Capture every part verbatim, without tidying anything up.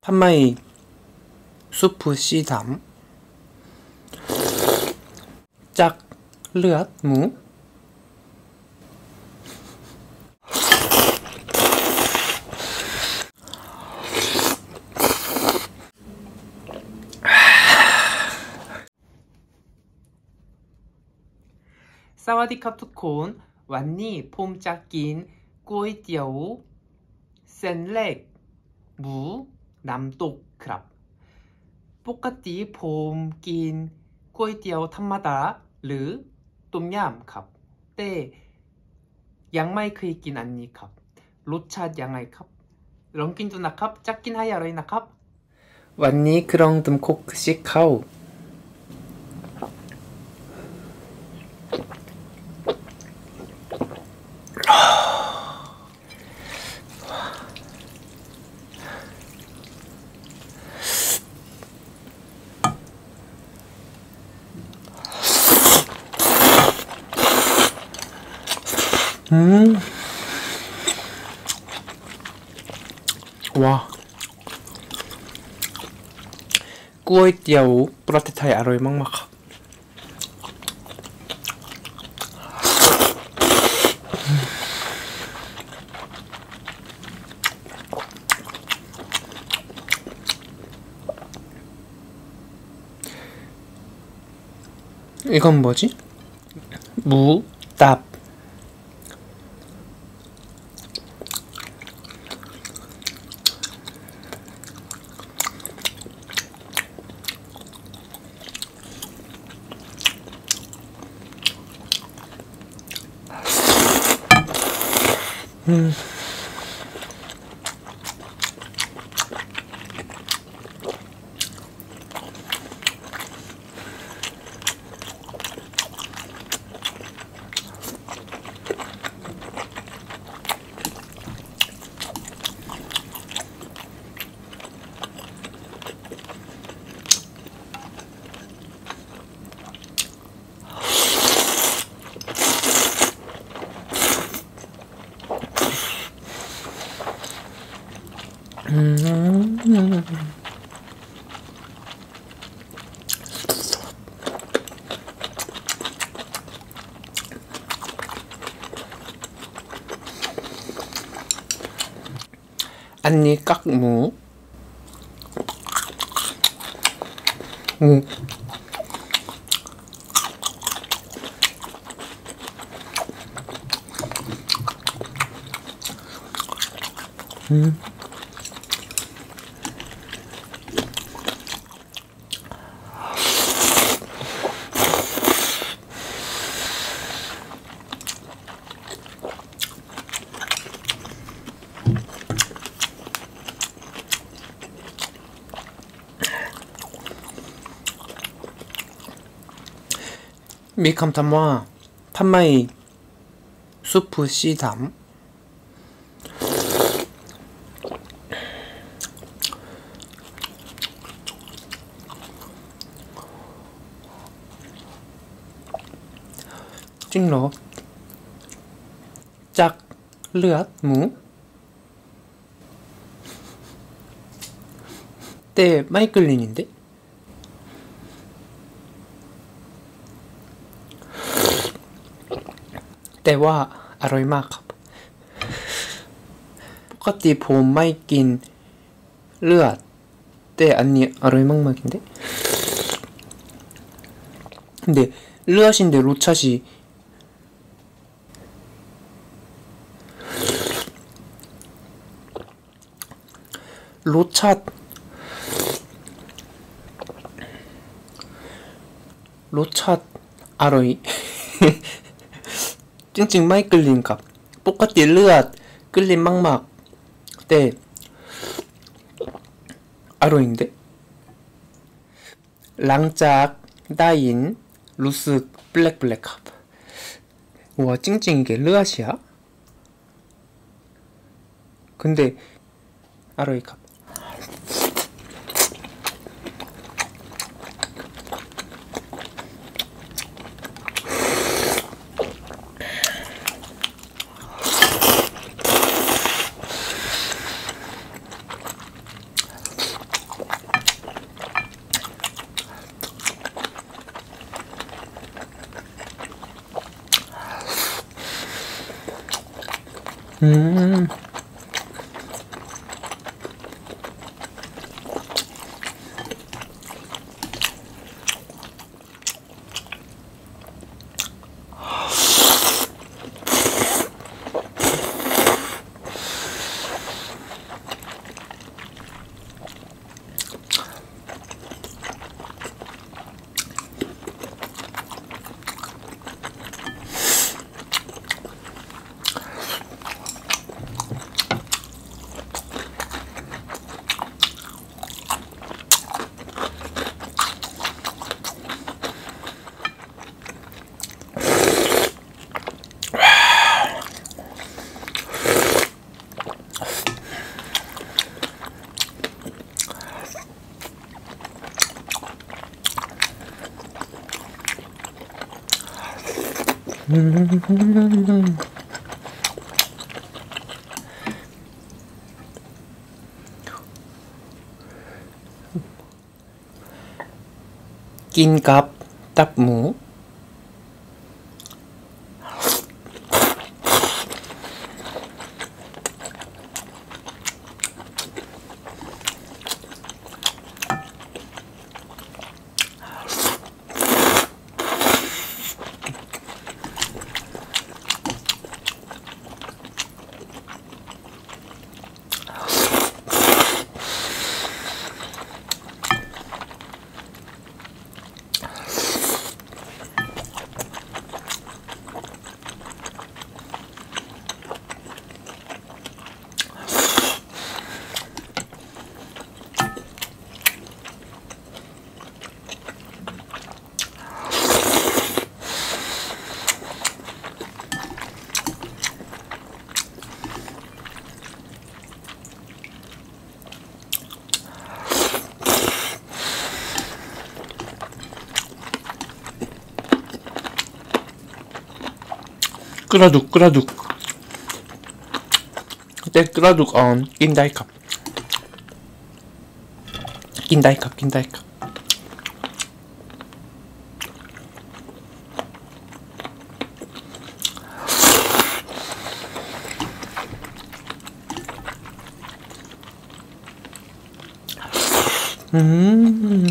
판마이 수프 씨담 짝เลือด หมูสวัสดีครับทุกคนวันนี้ผมจะกินก๋วยเตี๋ยวเส้นเล็กหมูน้ำตกครับปกติผมกินก๋วยเตี๋ยวธรรมดาหรือต้มยำครับแต่ยังไม่เคยกินอันนี้ครับรสชาติยังไงครับลองกินดูนะครับจะกินให้อร่อยนะครับวันนี้เครื่องดื่มโคกชิเข้าอืมว้าก๋วยเตี๋ยวประเทศไทยอร่อยมากๆครับ이건 뭐지? 무답 음. 음. 안니 깍무 음. 음.มีคำถามว่าทำไมซุปสีดำจริงเหรอจากเลือดหมูแต่ไม่กลิ่น인데แต่ว่าอร่อยมากครับปกติผมไม่กินเลือดแต่อันนี้อร่อยมากๆ인데 근데 르앗인데 로차시 로차 로차 아로이 찡찡 마이 끌린 값 똑같이 르앗 끌린 막막 때 아로인데 랑짝 다인 루스 블랙블랙 값 와 찡찡 이게 르앗이야? 근데 아로이 값 음. 음. 낀갑 딱หมู 끓어둑 끓어둑แต่กระดูกอ่อนกินได้ครับกินได้ครับกินได้ครับอืม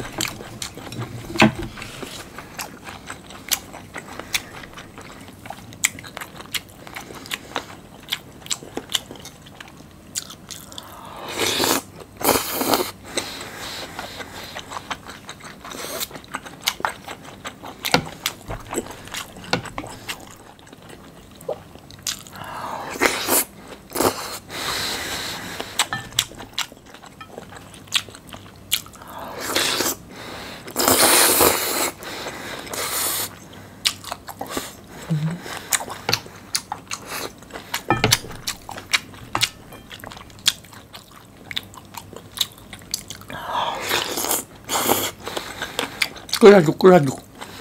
끓여줘 끓여줘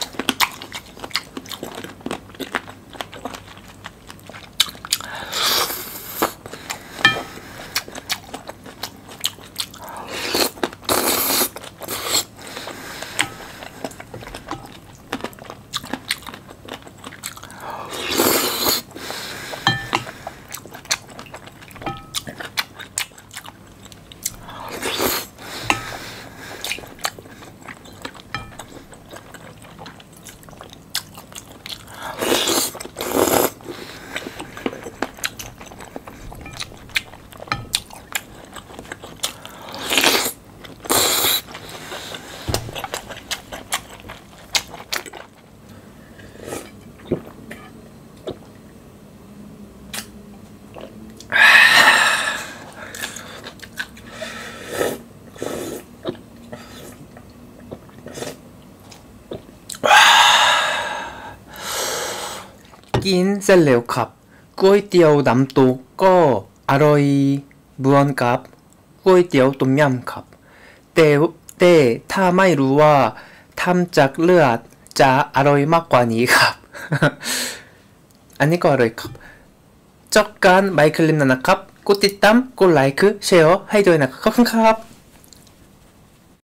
กินเสร็จแล้วครับก๋วยเตี๋ยวน้ำตกก็อร่อยเหมือนกับก๋วยเตี๋ยวต้มยำครับแต่แต่ถ้าไม่รู้ว่าทำจากเลือดจะอร่อยมากกว่านี้ครับ อันนี้ก็อร่อยครับจบการไมค์คลิปนั้นนะครับกดติดตามกดไลค์แชร์ให้ด้วยนะครับขอบคุณครับ